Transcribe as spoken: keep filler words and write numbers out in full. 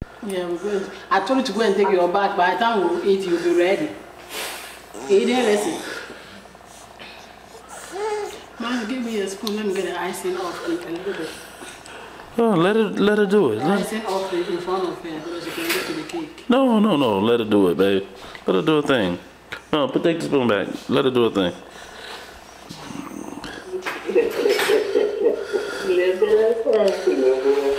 Yeah, we're going. I told you to go and take your bath. By the time we eat, you'll be ready. Eat it, listen. Mom, give me a spoon. Let me get the icing off it a little bit. Oh, let her, let her do it. Let icing off it in front of her so she can get to the cake. No, no, no. Let her do it, babe. Let her do a thing. No, put take the spoon back. Let her do a thing. Live